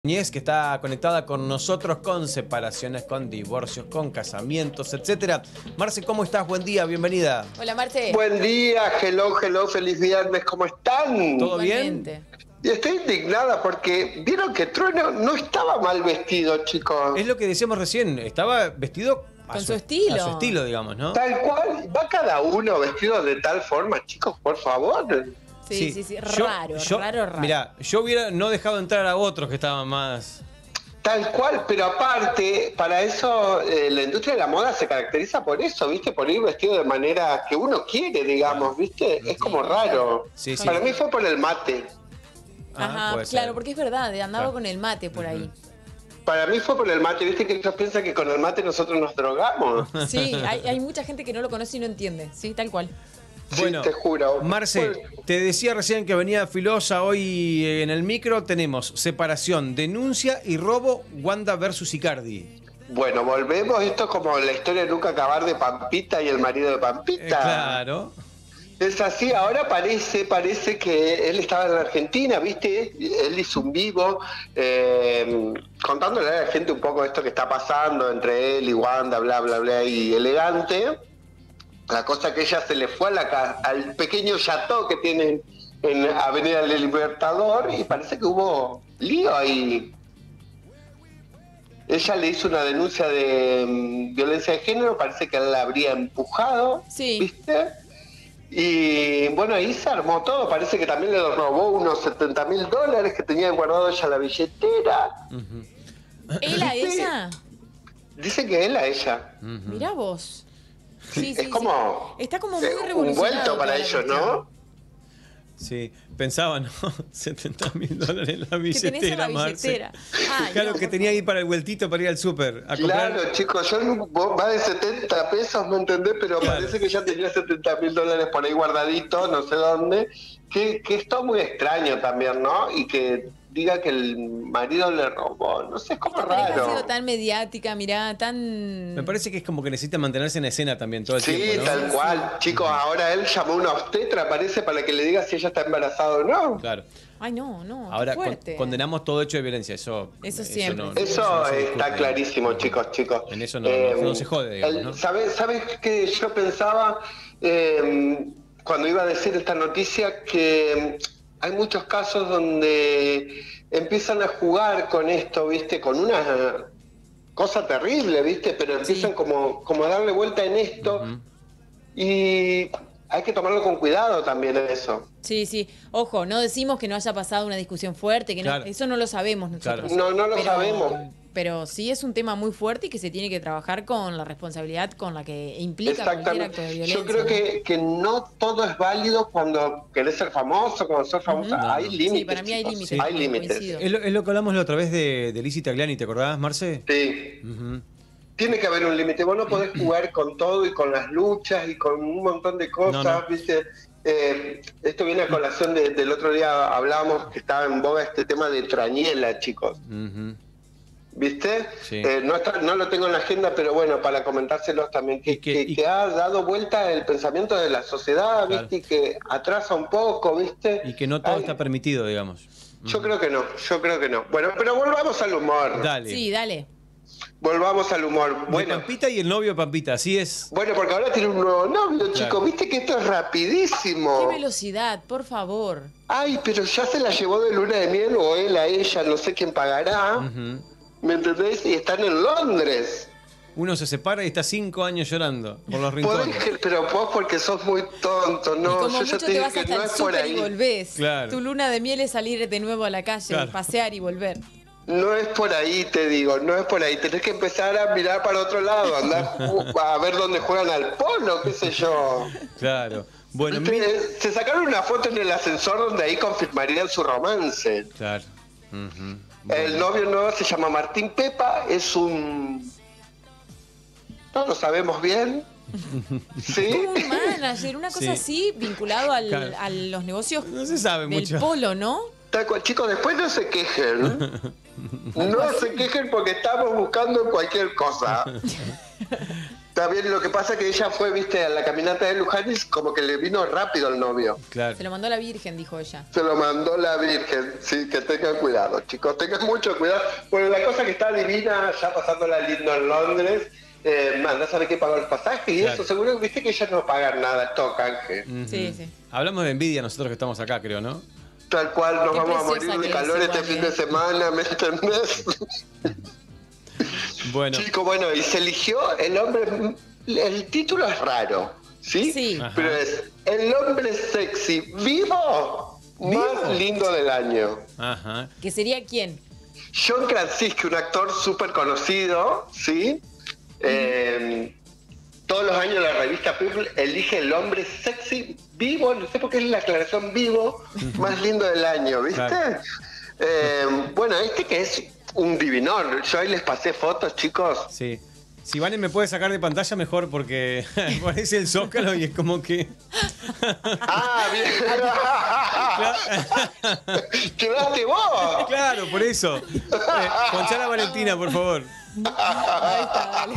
Que está conectada con nosotros con separaciones, con divorcios, con casamientos, etcétera. Marce, ¿cómo estás? Buen día, bienvenida. Hola, Marce. Buen día, hello, feliz viernes, ¿cómo están? ¿Todo Igualmente. bien? Y estoy indignada porque vieron que Trueno no estaba mal vestido, chicos. Es lo que decíamos recién, estaba vestido Con su estilo. A su estilo, digamos, ¿no? Tal cual, va cada uno vestido de tal forma, chicos, por favor. Sí. Raro. Mirá, yo hubiera no dejado entrar a otros que estaban más... Tal cual, pero aparte, para eso la industria de la moda se caracteriza por eso, ¿viste? Por ir vestido de manera que uno quiere, digamos, ¿viste? Es como raro. Sí. Para mí fue por el mate. Ajá, puede claro, ser. porque es verdad, andaba Claro. con el mate por ahí. Para mí fue por el mate, ¿viste? Que ellos piensan que con el mate nosotros nos drogamos. Sí, hay mucha gente que no lo conoce y no entiende, sí, tal cual. Bueno, sí, te juro. Marce, te decía recién que venía filosa hoy en el micro. Tenemos separación, denuncia y robo, Wanda versus Icardi. Bueno, volvemos, esto es como la historia de nunca acabar de Pampita y el marido de Pampita. Claro. Es así, ahora parece que él estaba en la Argentina, ¿viste? Él hizo un vivo contándole a la gente un poco esto que está pasando entre él y Wanda, bla, bla, bla, y elegante. La cosa que ella se le fue al pequeño chateau que tienen en Avenida del Libertador y parece que hubo lío ahí. Ella le hizo una denuncia de violencia de género, parece que él la habría empujado, Sí. ¿viste? Y bueno, ahí se armó todo, parece que también le robó unos $70.000 que tenía guardado ella en la billetera. ¿Él a ella? Dice que él a ella. Mirá vos. Sí, Es como Está como muy un revolucionado. vuelto para toda la ellos, cuestión. ¿no? Sí, pensaba, ¿no? $70.000 en la ¿Qué tenés en billetera, la Marce. billetera? Ay, Claro, no, que por tenía favor. ahí para el vueltito para ir al súper. A comprar. Claro, chicos, más de 70 pesos, ¿me entendés? Pero Claro. parece que ya tenía $70.000 por ahí guardaditos, no sé dónde. Que es todo muy extraño también, ¿no? Y que diga que el marido le robó, no sé, es como Esta pareja ha sido raro. tan mediática, mirá, tan... Me parece que es como que necesita mantenerse en escena también todo el Sí, tiempo, ¿no? tal cual. Chicos, ahora él llamó a una obstetra, parece, para que le diga si ella está embarazada o no. Claro. Ay, no, Ahora qué fuerte. condenamos todo hecho de violencia. Eso siempre. Eso no se está discute. clarísimo, chicos. En eso no se jode, digamos, ¿no? ¿Sabes qué yo pensaba cuando iba a decir esta noticia? Que hay muchos casos donde empiezan a jugar con esto, ¿viste? Con una cosa terrible, ¿viste? Pero empiezan como a darle vuelta en esto y hay que tomarlo con cuidado también eso. Sí. Ojo, no decimos que no haya pasado una discusión fuerte, que no, Claro. eso no lo sabemos nosotros. Claro. No lo sabemos. Pero sí es un tema muy fuerte y que se tiene que trabajar con la responsabilidad con la que implica cualquier acto de violencia. Yo creo que no todo es válido cuando querés ser famoso, cuando sos famosa. No. Hay límites. Sí, para mí hay chicos. límites. Hay límites. Coincido. Es lo que hablamos la otra vez de Lizzy Tagliani, ¿te acordás, Marce? Sí. Ujú. Tiene que haber un límite. Vos no podés jugar con todo y con las luchas y con un montón de cosas, No. ¿viste? Esto viene a colación del otro día, hablábamos que estaba en boga este tema de Trañela, chicos. Ujú. ¿Viste? Sí. No lo tengo en la agenda, pero bueno, para comentárselos también, que ha dado vuelta el pensamiento de la sociedad, Claro. ¿viste? Y que atrasa un poco, ¿viste? Y que no todo está permitido, digamos. Yo creo que no. Bueno, pero volvamos al humor. Dale. Sí, dale. Volvamos al humor. De Bueno, Pampita y el novio de Pampita, así es. bueno, porque ahora tiene un nuevo novio, Claro. chicos. ¿Viste que esto es rapidísimo? Qué velocidad, por favor. Ay, pero ya se la llevó de luna de miel, o él a ella, no sé quién pagará. Ujú. ¿Me entendés? Y están en Londres. Uno se separa y está 5 años llorando por los Podés rincones. pero vos porque sos muy tonto, y no, como yo ya mucho te te digo vas que hasta no el es por súper y ahí. volvés. Claro. Tu luna de miel es salir de nuevo a la calle, Claro. pasear y volver. No es por ahí, te digo, no es por ahí. Tenés que empezar a mirar para otro lado, andar a ver dónde juegan al polo, qué sé yo. Claro. Bueno, Se sacaron una foto en el ascensor donde ahí confirmarían su romance. Claro. Ujú. El novio nuevo se llama Martín Pepa, es un... No lo sabemos bien. ¿Sí? Como un manager, una cosa Sí. así, vinculado Claro. a los negocios No se sabe del mucho. polo, ¿no? Chicos, después no se quejen. No se quejen porque estamos buscando cualquier cosa. También lo que pasa es que ella fue, viste, a la caminata de Luján y como que le vino rápido al novio. Claro. Se lo mandó la Virgen, dijo ella. Se lo mandó la Virgen, sí, que tengan cuidado, chicos, tengan mucho cuidado. Bueno, la cosa que está divina, ya pasándola lindo en Londres, anda a saber que pagó el pasaje y eso, seguro que viste que ella no paga nada, es todo canje. Sí, sí. Hablamos de envidia nosotros que estamos acá, creo, ¿no? Tal cual, nos Qué vamos a preciosa morir de que calor es este igual, fin de semana, ¿me entendés? Bueno. Chico, bueno, y se eligió el hombre, el título es raro, ¿sí? Sí. Pero es el hombre sexy vivo más lindo del año. Ajá. ¿Que sería quién? John Krasinski, un actor súper conocido, ¿sí? Todos los años la revista People elige el hombre sexy vivo, no sé por qué es la aclaración vivo, más lindo del año, ¿viste? Claro. Bueno, que es un divinón. Yo ahí les pasé fotos, chicos. Sí. Si Vane me puede sacar de pantalla mejor porque parece el Zócalo y es como que... ¡Ah, bien! Claro. ¡Quedaste vos! Claro, por eso. Ponchá a Valentina, por favor. Ahí está, dale.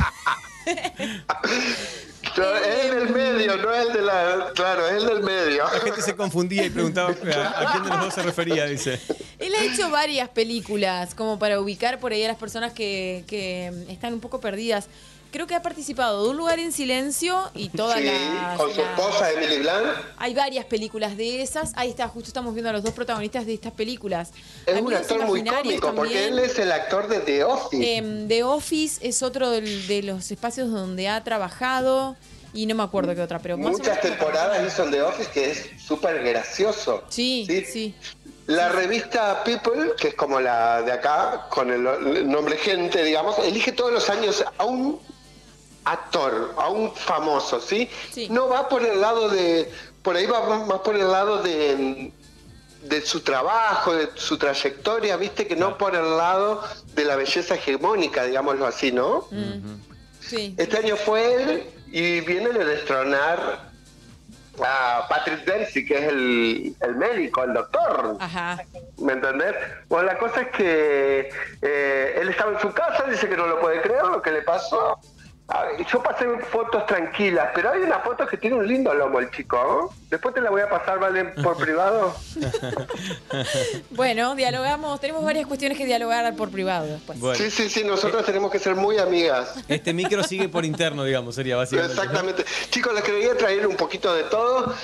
Es el del medio, no es el de la... Claro, es el del medio. La gente se confundía y preguntaba a quién de los dos se refería, dice. Él ha hecho varias películas como para ubicar por ahí a las personas que están un poco perdidas. Creo que ha participado de Un lugar en silencio y todas Sí, las... con su esposa Emily Blunt. Hay varias películas de esas. Ahí está, justo estamos viendo a los dos protagonistas de estas películas. Es un Amigos actor muy Imaginarios cómico, porque también. él es el actor de The Office. The Office es otro de los espacios donde ha trabajado y no me acuerdo qué otra, pero más o Muchas menos- temporadas hizo en The Office, que es súper gracioso. Sí, sí. La revista People, que es como la de acá, con el nombre Gente, digamos, elige todos los años a un actor, a un famoso, ¿sí? Sí. No va por el lado de... Por ahí va más por el lado de su trabajo, de su trayectoria, ¿viste? Que no por el lado de la belleza hegemónica, digámoslo así, ¿no? Sí. Este año fue él y viene a destronar a Patrick Dempsey, que es el médico, el doctor. Ajá. ¿Me entendés? Bueno, la cosa es que él estaba en su casa, dice que no lo puede creer lo que le pasó. Yo pasé fotos tranquilas, pero hay una foto que tiene un lindo lomo el chico, ¿no? Después te la voy a pasar, ¿vale? Por privado. Bueno, dialogamos, tenemos varias cuestiones que dialogar por privado después. Bueno, Sí, nosotros tenemos que ser muy amigas. este micro sigue por interno, digamos, sería básicamente. Exactamente. Chicos, les quería traer un poquito de todo.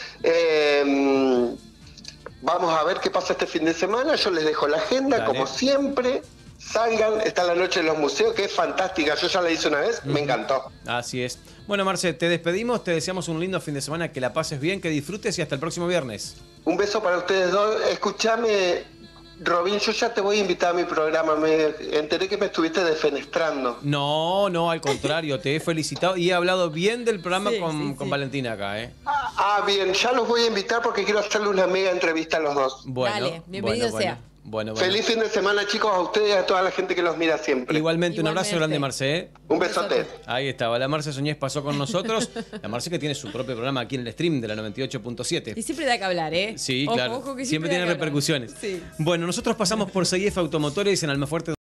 Vamos a ver qué pasa este fin de semana. Yo les dejo la agenda, Dale. como siempre. Salgan, está la noche en los museos, que es fantástica. Yo ya la hice una vez, me encantó. Así es. Bueno, Marce, te despedimos, te deseamos un lindo fin de semana, que la pases bien, que disfrutes y hasta el próximo viernes. Un beso para ustedes dos. Escúchame, Robin, yo ya te voy a invitar a mi programa. Me enteré que me estuviste defenestrando. No, al contrario, te he felicitado y he hablado bien del programa Sí, con Valentina acá, ¿eh? Bien, ya los voy a invitar porque quiero hacerle una mega entrevista a los dos. Bueno, Dale, bienvenido sea. Bueno. Feliz fin de semana, chicos, a ustedes y a toda la gente que los mira siempre. Igualmente, un abrazo Igualmente. grande, Marce, ¿eh? Un besote. Ahí estaba, la Marce Soñés pasó con nosotros. La Marce que tiene su propio programa aquí en el stream de la Y 98.7. siempre da que hablar, ¿eh? Sí, Ojo, claro. ojo que Siempre da tiene que hablar. repercusiones. Sí. Bueno, nosotros pasamos por CIF Automotores en Almafuerte.